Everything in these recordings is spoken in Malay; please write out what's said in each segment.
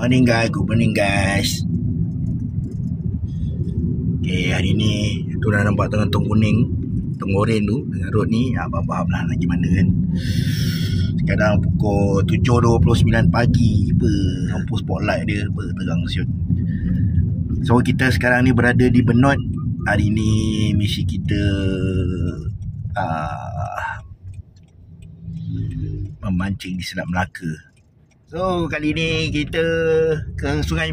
morning guys. Okay, hari ni tu dah nampak tengah kuning, oren tu dengan road ni. Faham lah lagi mana kan. Sekarang pukul 7.29 pagi. Lampu spotlight dia terang siut. So kita sekarang ni berada di Benot. Hari ni misi kita memancing di Selat Melaka. So kali ni kita ke Sungai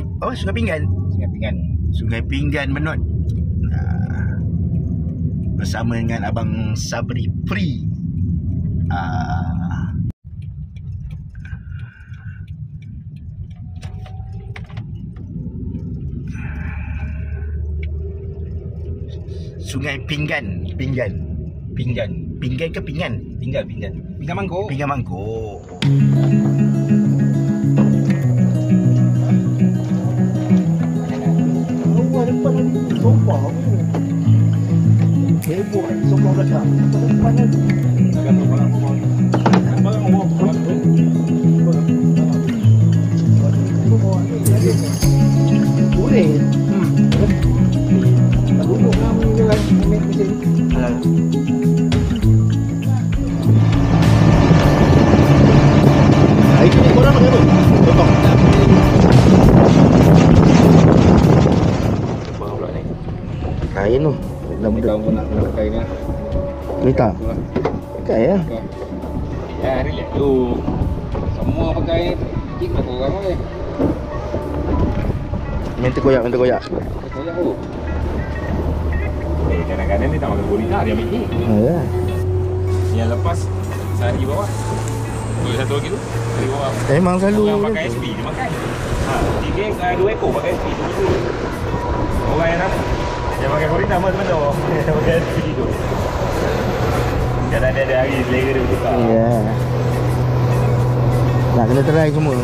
Pinggan Benot. Bersama dengan Abang Sabri Pri. Sungai Pinggan ke Pinggan? Pinggan Mangkuk. Depan ni sofa apa ni? Heboh ni sofa belakang. Depan ni. Jangan barang rumah. Barang rumah. Boleh. Duduk nama ni kan mesin. Hari ni korang makan apa? Potong. Kain tu. Kamu nak kain ni. Minta. Pakai ya. Ya, relax tu. Semua pakai kit lah korang ni. Minta koyak. Koyak tu. Kadang-kadang ni tak makan gurita, dia ambil ni. Ya. Yang lepas sehari bawah. Satu lagi tu. Sehari bawah. Memang selalu orang pakai SP dia makan. Dua ekor pakai SP tu. Orang yang pakai gurita betul. Dia pakai SP tu. Kadang ada hari selera dia bertukar. Ya. Nak kena try semua.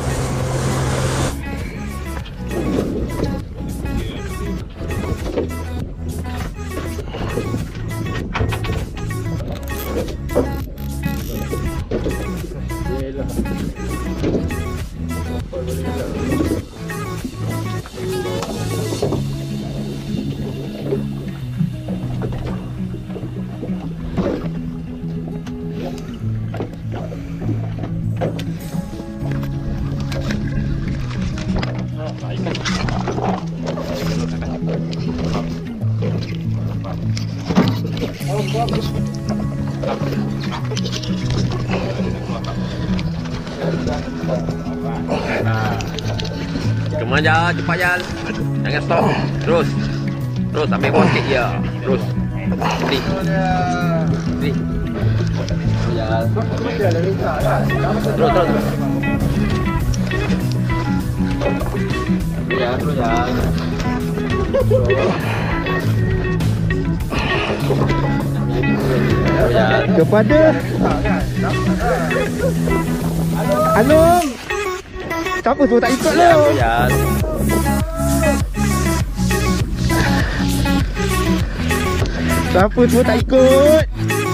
Cuma aja, cepat jalan. Jangan stop. Terus ambil bawah sikit je. Terus. Ni. Jalan. Terus. Terus jalan. Kepada Anung. Siapa tu tak ikut lu? Siapa tu tak ikut?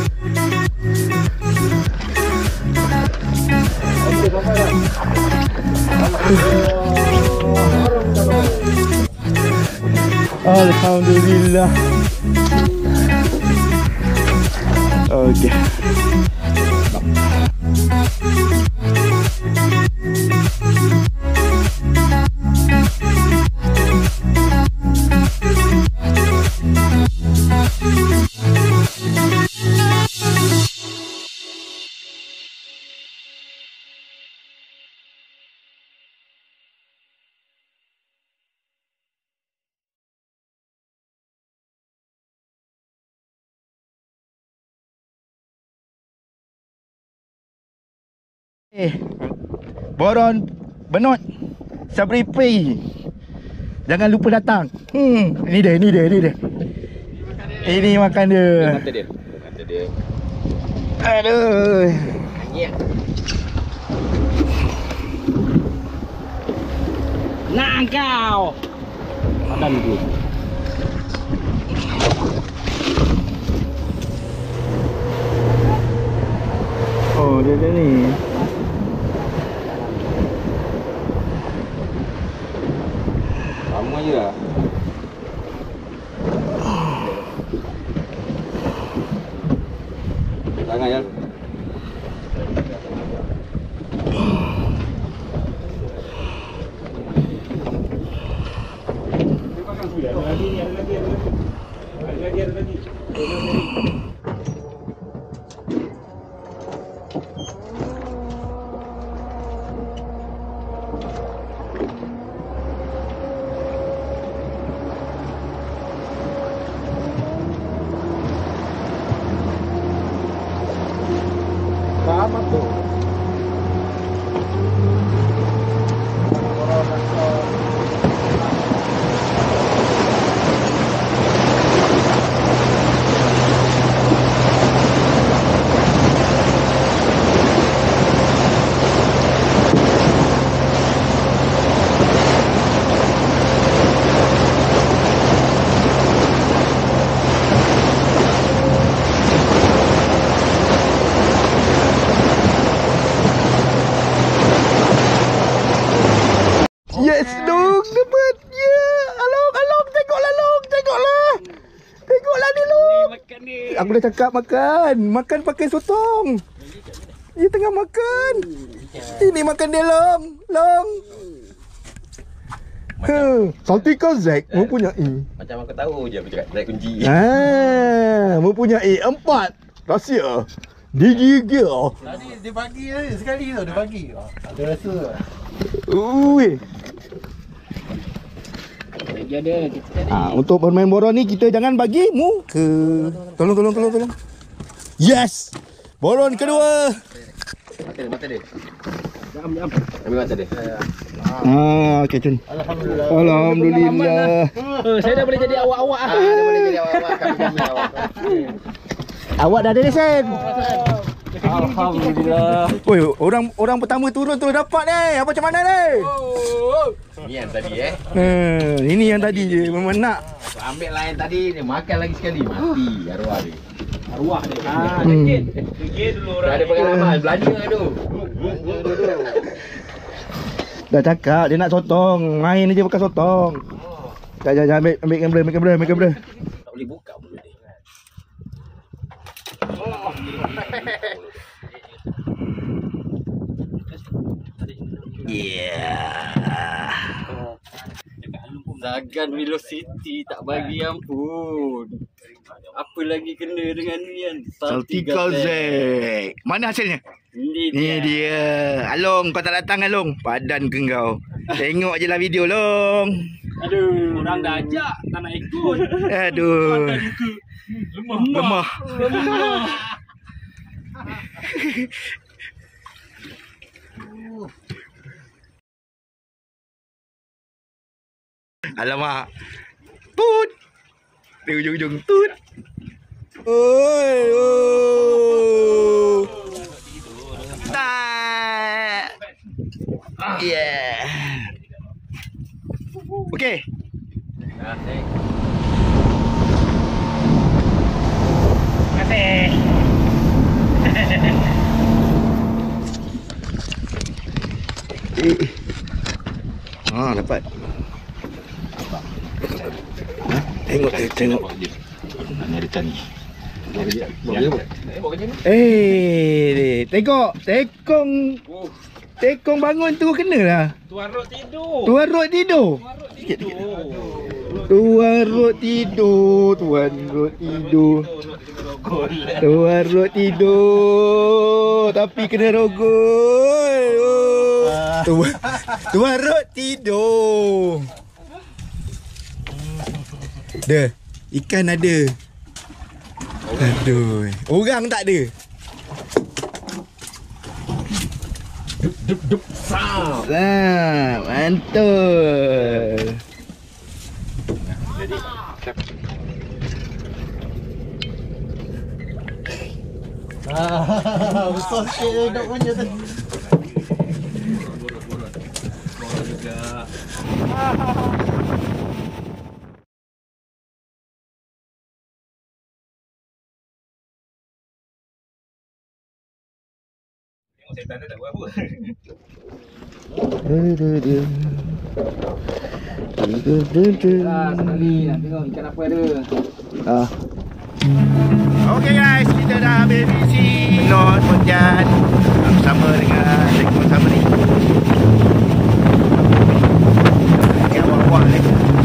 Alhamdulillah. Okey. Boron Benot Sabri Pri. Jangan lupa datang. Ini dia. Ini makan dia. Mata dia. Aduh. Nak kau. Makan dulu. Oh, dia ni. Jangan ya. Ada lagi. Selamat tuh. Yes, dong, dapat. Ya, along, tengoklah long, tengoklah. Tengoklah ni long. Makan ni. Aku dah cakap makan pakai sotong. Dia tengah makan. Ini makan dia long. Saltika Zack mempunyai. Macam aku tahu je aku cakap naik kunci. Mempunyai 4 rahsia digigil. Tadi dia bagi sekali tu, dia bagi. Ada rasa. Ui. Lagi ada kita tadi. Untuk bermain boron ni kita jangan bagi muka. Tolong. Yes. Boron kedua. Mata dia. Ambil mata dia. Okey Cun. Alhamdulillah. Saya dah boleh jadi awak-awak. Dia boleh jadi awak-awak kami awak. Awak dah ada lesen. Alhamdulillah. Oi, orang pertama turun terus dapat ni. Apa macam mana ni? Ni yang tadi Ini yang tadi je memang nak. Ambil lain tadi dia makan lagi sekali mati arwah dia. Arwah dia. Fikir dulu Dah ada pengalaman belajar tu. Dah cakap dia nak sotong. Main je pakai sotong. Jangan ambil kamera. Tak boleh buka mulut dia. Zagan Velocity tak bagi ampun. Apa lagi kena dengan ni kan? Saltika Zack. Mana hasilnya? Ni dia. Along, kau tak datang Along. Padan ke kau. Tengok je lah video Long. Aduh, orang dah ajak tak nak ikut. Aduh. Lemah. Alamak. Tut. Di ujung-ujung tut. Oi. Tak. Yeah. Okey. Kasih. Dapat. Tengok. Ni ada tani. Tekong bangun tu kena lah. Tuan Rod tidur. Tuan Rod tidur. Tapi kena rogol. Tuan Rod tidur. Dah. Ikan ada. Aduh. Orang tak ada. Dup sound. Mantul. Jadi besar sikit dok punya tu. Setan dia tak buat apa. Sekali nak tengok ikan apa ada. Okay guys, kita dah habis fishing. North Pontian bersama dengan Rekon Samari. Ini awak-awak ni.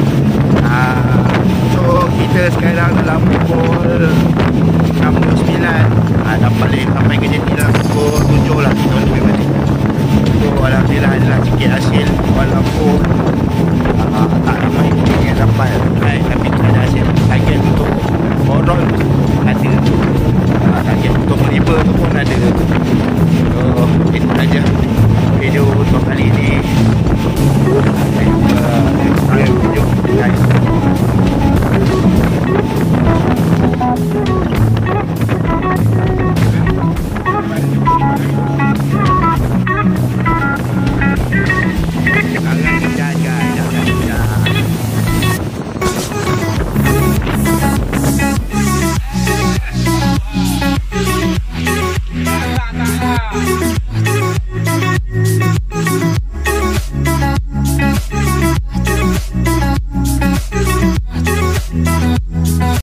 So kita sekarang dalam pukul 6.09. Dah balik sampai ke jeti dalam pukul 7 lah kita lebih balik. So alhamdulillah adalah sikit hasil walaupun tak ramai yang dapat, tapi kita ada hasil. Target untuk overall ada, target untuk meliber tu pun ada. So itu saja video untuk kali ini. Video guys.